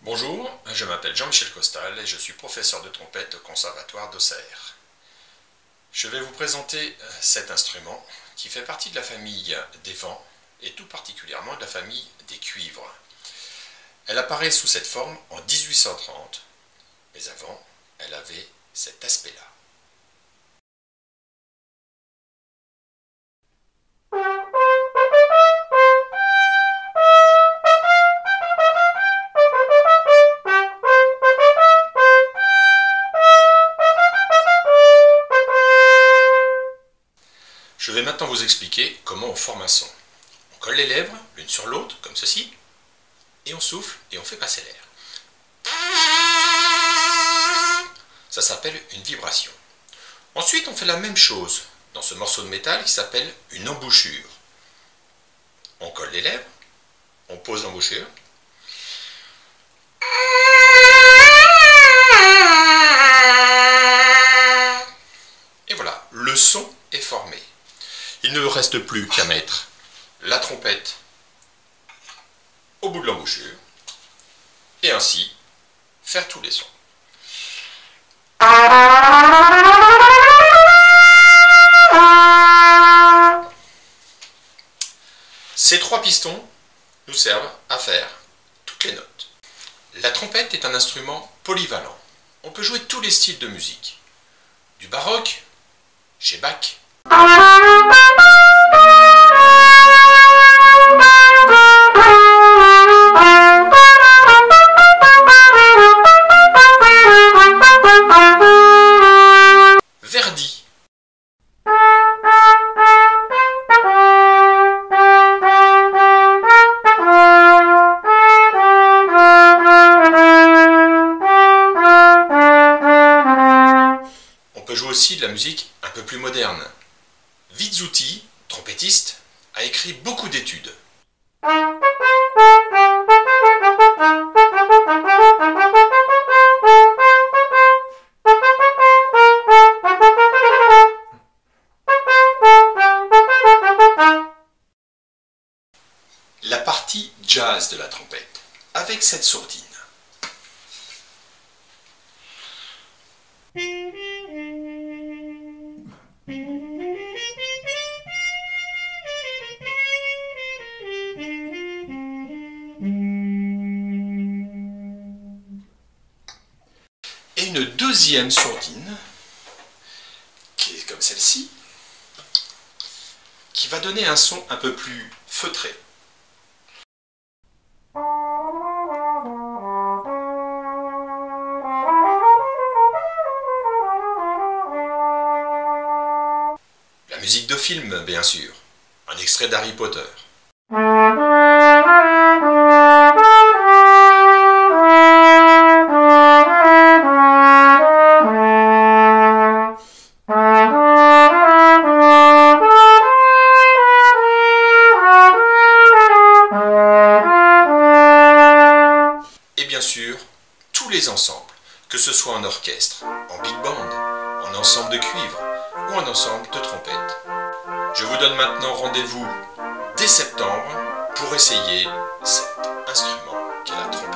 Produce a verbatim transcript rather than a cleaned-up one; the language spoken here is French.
Bonjour, je m'appelle Jean-Michel Costal et je suis professeur de trompette au Conservatoire d'Auxerre. Je vais vous présenter cet instrument qui fait partie de la famille des vents et tout particulièrement de la famille des cuivres. Elle apparaît sous cette forme en mille huit cent trente, mais avant, elle avait cet aspect-là. Je vais maintenant vous expliquer comment on forme un son. On colle les lèvres l'une sur l'autre, comme ceci, et on souffle et on fait passer l'air. Ça s'appelle une vibration. Ensuite, on fait la même chose dans ce morceau de métal qui s'appelle une embouchure. On colle les lèvres, on pose l'embouchure. Et voilà, le son est formé. Il ne reste plus qu'à mettre la trompette au bout de l'embouchure et ainsi faire tous les sons. Ces trois pistons nous servent à faire toutes les notes. La trompette est un instrument polyvalent. On peut jouer tous les styles de musique. Du baroque, chez Bach, Verdi, on peut jouer aussi de la musique un peu plus moderne. Vizzuti, trompettiste, a écrit beaucoup d'études. La partie jazz de la trompette, avec cette sourdine. Et une deuxième sourdine, qui est comme celle-ci, qui va donner un son un peu plus feutré. La musique de film, bien sûr, un extrait d'Harry Potter. Et bien sûr, tous les ensembles, que ce soit en orchestre, en big band, en ensemble de cuivre ou en ensemble de trompette. Je vous donne maintenant rendez-vous dès septembre pour essayer cet instrument qu'est la trompette.